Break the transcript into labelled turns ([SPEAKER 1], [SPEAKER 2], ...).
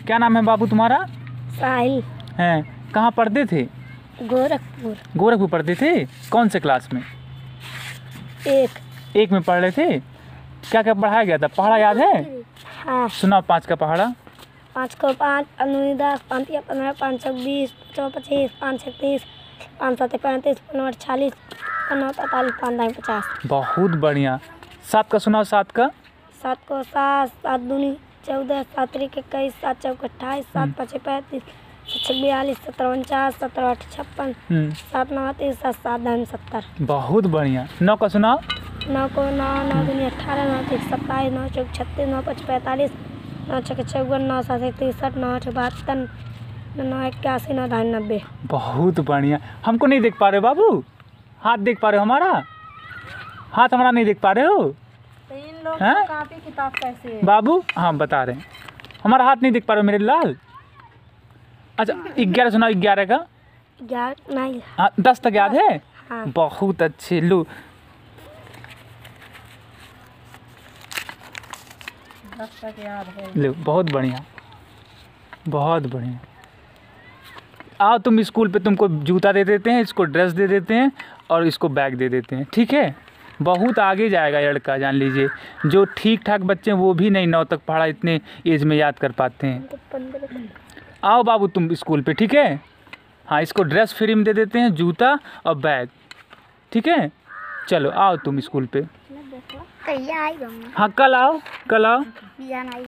[SPEAKER 1] क्या नाम है बाबू तुम्हारा?
[SPEAKER 2] साहिल।
[SPEAKER 1] हैं, कहाँ पढ़ते थे?
[SPEAKER 2] गोरखपुर।
[SPEAKER 1] गोरखपुर पढ़ते थे। कौन से क्लास में? एक में पढ़ रहे थे। क्या क्या पढ़ाया गया था? पहाड़ा याद है?
[SPEAKER 2] हाँ।
[SPEAKER 1] सुनाओ 5 का पहाड़ा।
[SPEAKER 2] 5 को 5 अनुनी 10 5 या 15 5 6 20 5 25 5 6 30 5 7 35 5 40 5 45 5 50।
[SPEAKER 1] बहुत बढ़िया। 7 का सुनाओ 7 का।
[SPEAKER 2] 7 को 7 7 दूनी 14 7 त्रिक 21 7 चौक 28 7 5 35 7 42 17 49 17 8 56 7 9 30 7 7 10 70।
[SPEAKER 1] बहुत बढ़िया। 9 का सुनाओ।
[SPEAKER 2] 9 को 9 9 दूनी 18 9 3 27 9 चौक 36 9 5 45 9 6 54 9 7 63 9 8 72 9 81 9 2 90।
[SPEAKER 1] बहुत बढ़िया। हमको नहीं देख पा रहे बाबू? हाथ देख पा रहे हो हमारा? हाथ हमारा नहीं देख पा रहे हो?
[SPEAKER 2] तो इन लोग
[SPEAKER 1] हैं?
[SPEAKER 2] कॉपी किताब कैसे है?
[SPEAKER 1] बाबू हाँ बता रहे हैं। हमारा हाथ नहीं देख पा रहे हो मेरे लाल? अच्छा 11 सुनाओ 11 का।
[SPEAKER 2] 11 नहीं।
[SPEAKER 1] हाँ 10 तक याद है?
[SPEAKER 2] हाँ।
[SPEAKER 1] बहुत अच्छे। लो
[SPEAKER 2] 10 तक याद है।
[SPEAKER 1] लो बहुत बढ़िया, बहुत बढ़िया। आओ तुम स्कूल पे तुमको जूता दे देते हैं, इसको ड्रेस दे देते हैं और इसको बैग दे देते हैं, ठीक है? बहुत आगे जाएगा ये लड़का, जान लीजिए। जो ठीक ठाक बच्चे हैं वो भी नहीं 9 तक पढ़ा इतने एज में याद कर पाते हैं। आओ बाबू तुम स्कूल पे, ठीक है? हाँ इसको ड्रेस फ्री में दे देते हैं, जूता और बैग, ठीक है? चलो आओ तुम स्कूल पे। हाँ कल आओ, कल आओ।